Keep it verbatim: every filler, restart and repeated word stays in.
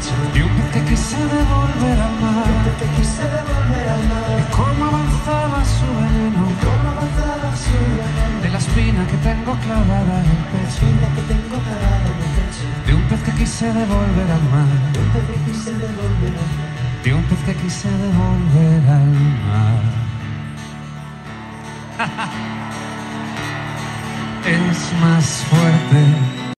pecho. De un pez que quise devolver al mar. De un pez que quise devolver al mar. Y cómo avanzaba su veneno. Y cómo avanzaba su veneno. De la espina que tengo clavada en el La pecho. espina que tengo clavada en el pecho. De un pez que quise devolver al mar. De un pez que quise devolver al mar. De un pez que quise devolver al mar. Es más fuerte